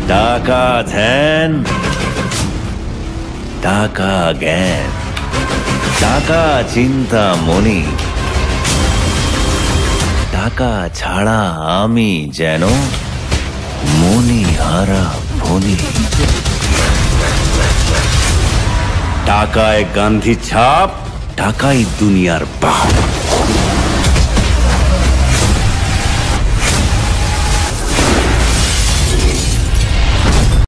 টাকা ধ্যান, টাকা জ্ঞান, টাকা চিন্তা মনি, টাকা ছাড়া আমি যেন মনি হারা ফনি। টাকায় গান্ধী ছাপ, টাকাই দুনিয়ার বাপ।